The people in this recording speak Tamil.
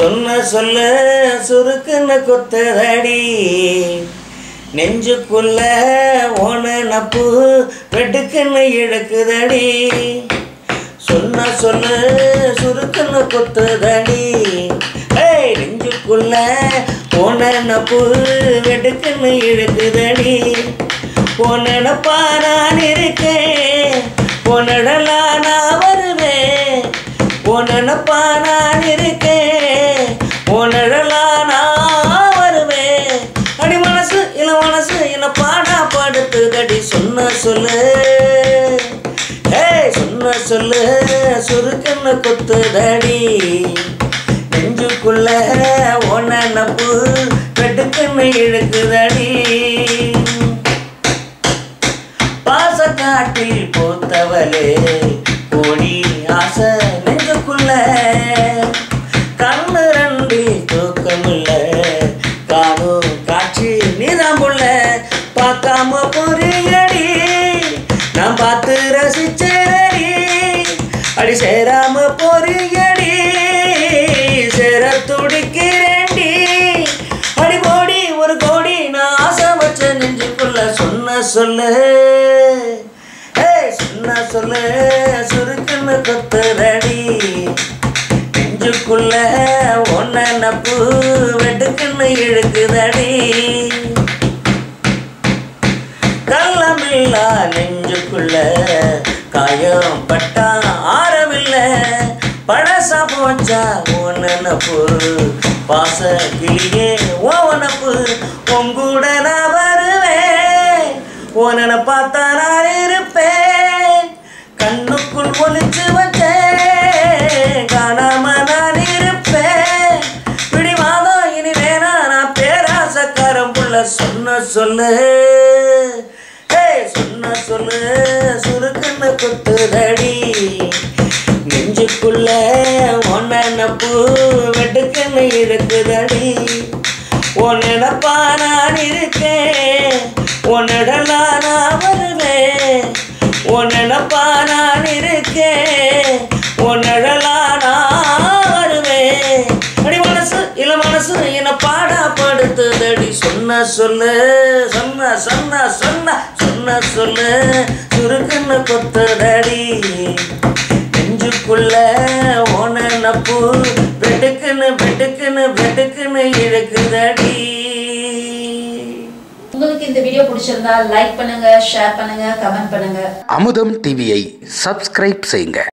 சொன்ன சொல்ல சுருக்குன்னு கொத்துதடி நெஞ்சுக்குள்ள ஓன நப்பு வெட்டுக்குன்னு இழுக்குதடி சொன்ன சொல்ல சுருக்குன்னு கொத்துதடி நெஞ்சுக்குள்ள ஓன நப்பு வெட்டுக்குன்னு இழுக்குதடி பொன்னப்பா நான் இருக்கேன் பொன்னடலாம் நான் வருவேன் பொன்னப்பா நான் இருக்கேன் பொன்னடலாம் நான் வருவேன் அடி மனசு இள மனசு என்ன பாடா படுத்துதடி சொன்ன சொல்லு சொன்ன சொல்லு சுருக்குன்னு கொத்துதடி நெஞ்சுக்குள்ள ஒன்ன நப்பு வெட்டுக்குன்னு இழுக்குதடி பாசக்காட்டில் போத்தவளே கோடி ஆசை நெஞ்சுக்குள்ள கண்ணு ரெண்டு தூக்கமில்ல காணும் காட்சி நீதான் புள்ள பார்க்காம பொறியடி நான் பார்த்து ரசிச்சேடி அடி சேராம பொறியடி சேர துடிக்கிறேன்டி அடி கோடி ஒரு கோடி நான் ஆசை வச்ச நெஞ்சுக்குள்ள சொன்ன சொல்லு சொன்ன சொல்லு சுருக்குன்னு கொத்துதடி நெஞ்சுக்குள்ள ஒன்ன நப்பு வெட்டுக்குன்னு இழுக்குதடி கள்ளமில்லா நெஞ்சுக்குள்ள காயம் பட்டா ஆறவில்லை பழசா போச்சா ஒன்னப்பு பாச கிளியே ஓவனப்பு உங்கூட நான் வருவேன் ஓனனை பார்த்தா நான் இருப்பேன் கண்ணுக்குள் ஒளிச்சு வச்சேன் காணாம நான் இருப்பேன் பிடிவாதம் இனி வேணா நான் பேராசக்காரம் புள்ள சொன்ன சொல்லு சொன்ன சொல்லு சுருக்குன்னு கொத்துதடி நெஞ்சுக்குள்ள ஒன்ன நப்பு வெட்டுக்குன்னு இருக்குதடி ஒன்னப்பா நான் இருக்கேன் ஒன்னடலாம் நான் வருவேன் ஒன்னப்பா நான் இருக்கேன் ஒன்னடலாம் நான் வருவேன் அடி மனசு இள மனசு என்ன பாடா படுத்துதடி சொன்ன சொல்லு சொன்ன சொன்ன சொன்ன சொன்ன சொல்லு சுருக்குன்னு கொத்துதடி நெஞ்சுக்குள்ள ஓன நப்பு வெட்டுக்குன்னு வெட்டுக்குன்னு வெட்டுக்குன்னு இழுக்குதடி. உங்களுக்கு இந்த வீடியோ பிடிச்சிருந்தா லைக் பண்ணுங்க, ஷேர் பண்ணுங்க, கமெண்ட் பண்ணுங்க. அமுதம் டிவியை சப்ஸ்கிரைப் செய்யுங்க.